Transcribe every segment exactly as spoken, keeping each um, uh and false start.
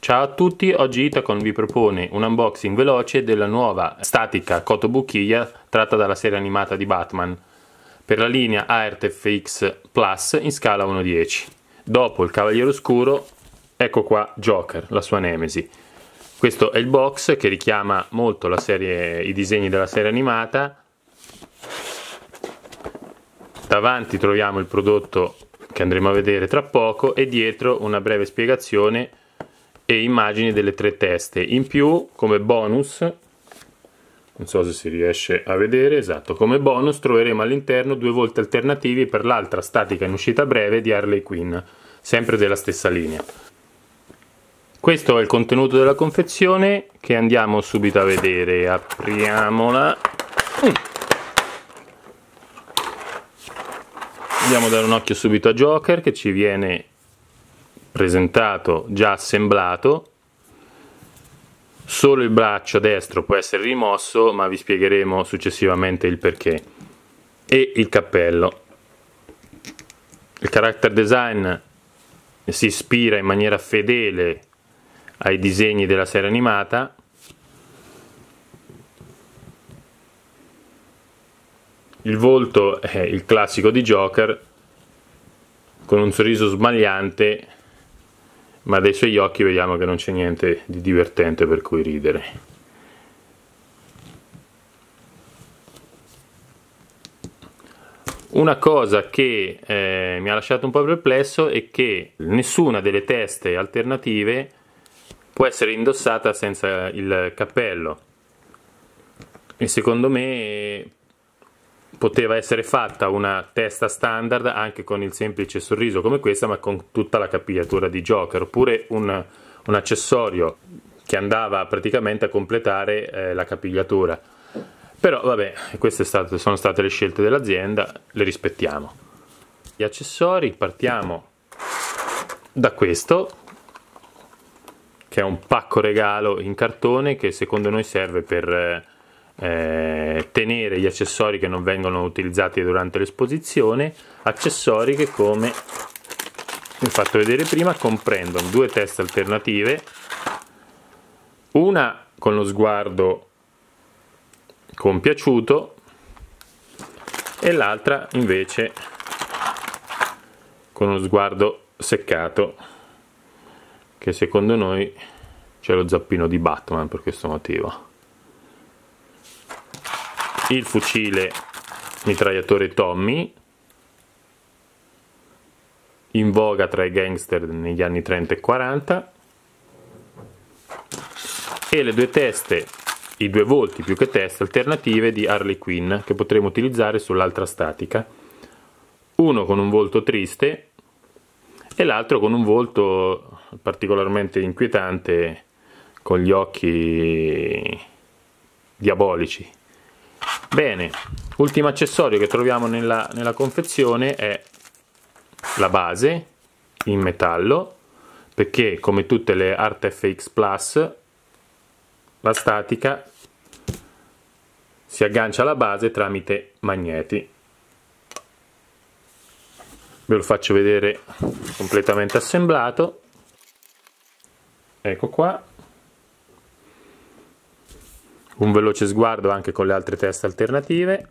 Ciao a tutti, oggi Itacon vi propone un unboxing veloce della nuova statica Kotobukiya tratta dalla serie animata di Batman per la linea ArtFX Plus in scala uno dieci. Dopo il Cavaliere Oscuro, ecco qua Joker, la sua nemesi. Questo è il box che richiama molto la serie, i disegni della serie animata. Davanti troviamo il prodotto che andremo a vedere tra poco e dietro una breve spiegazione e immagini delle tre teste. In più, come bonus, non so se si riesce a vedere, esatto, come bonus troveremo all'interno due volti alternativi per l'altra statica in uscita breve di Harley Quinn, sempre della stessa linea. Questo è il contenuto della confezione che andiamo subito a vedere. Apriamola. Mm. Andiamo a dare un occhio subito a Joker, che ci viene presentato già assemblato. Solo il braccio destro può essere rimosso, ma vi spiegheremo successivamente il perché. E il cappello. Il character design si ispira in maniera fedele ai disegni della serie animata. Il volto è il classico di Joker, con un sorriso smagliante, ma dai suoi occhi vediamo che non c'è niente di divertente per cui ridere. Una cosa che eh, mi ha lasciato un po' perplesso è che nessuna delle teste alternative può essere indossata senza il cappello, e secondo me poteva essere fatta una testa standard anche con il semplice sorriso come questa, ma con tutta la capigliatura di Joker, oppure un, un accessorio che andava praticamente a completare eh, la capigliatura. Però vabbè, queste state, sono state le scelte dell'azienda, le rispettiamo. Gli accessori, partiamo da questo, che è un pacco regalo in cartone che secondo noi serve per Eh, tenere gli accessori che non vengono utilizzati durante l'esposizione, accessori che, come vi ho fatto vedere prima, comprendono due teste alternative, una con lo sguardo compiaciuto e l'altra invece con uno sguardo seccato, che secondo noi c'è lo zappino di Batman per questo motivo. Il fucile mitragliatore Tommy, in voga tra i gangster negli anni trenta e quaranta, e le due teste, i due volti più che teste alternative di Harley Quinn che potremo utilizzare sull'altra statica, uno con un volto triste e l'altro con un volto particolarmente inquietante con gli occhi diabolici. Bene, ultimo accessorio che troviamo nella, nella confezione è la base in metallo, perché come tutte le ArtFX Plus la statica si aggancia alla base tramite magneti. Ve lo faccio vedere completamente assemblato. Ecco qua. Un veloce sguardo anche con le altre teste alternative.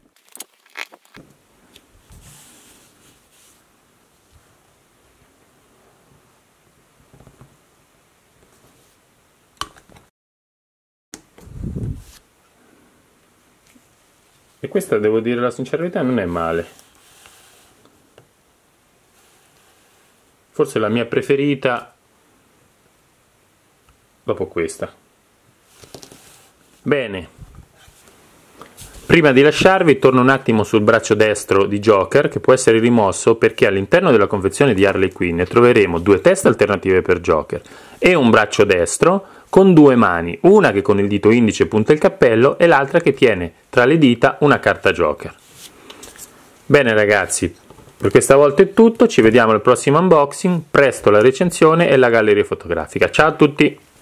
E questa, devo dire la sincerità, non è male. Forse la mia preferita dopo questa. Bene, prima di lasciarvi torno un attimo sul braccio destro di Joker, che può essere rimosso perché all'interno della confezione di Harley Quinn troveremo due teste alternative per Joker e un braccio destro con due mani, una che con il dito indice punta il cappello e l'altra che tiene tra le dita una carta Joker. Bene ragazzi, per questa volta è tutto, ci vediamo al prossimo unboxing, presto la recensione e la galleria fotografica. Ciao a tutti!